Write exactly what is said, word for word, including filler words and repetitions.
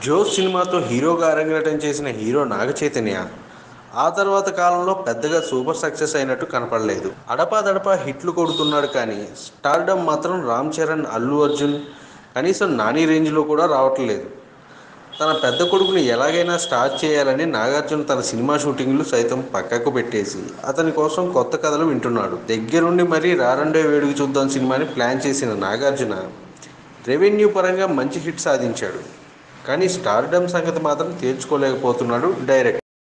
Jose సినిమాతో హీరోగా అరంగేట్రం చేసిన హీరో నాగ చైతన్య ఆ తర్వాత కాలంలో పెద్దగా సూపర్ సక్సెస్ అయినట్టు కనపడలేదు. అడపాదడపా హిట్లు కొడుతున్నాడు కానీ స్టార్డమ్ మాత్రం రామ్ చరణ్, అల్లు అర్జున్, కనీసం నాని రేంజ్లో కూడా రావట్లేదు. తన పెద్ద కొడుకుని ఎలాగైనా స్టార్ట్ చేయాలని నాగార్జున తన సినిమా షూటింగ్లు సైతం పక్కకు పెట్టేసి అతని కోసం కొత్త కథలు వింటున్నాడు. దగ్గరుండి మరీ రారండే వేడుక చూద్దాం సినిమాని ప్లాన్ చేసిన నాగార్జున రెవెన్యూ పరంగా మంచి హిట్ సాధించాడు. కానీ స్టార్డమ్ సంగతి మాత్రం తేల్చుకోలేకపోతున్నాడు డైరెక్టర్.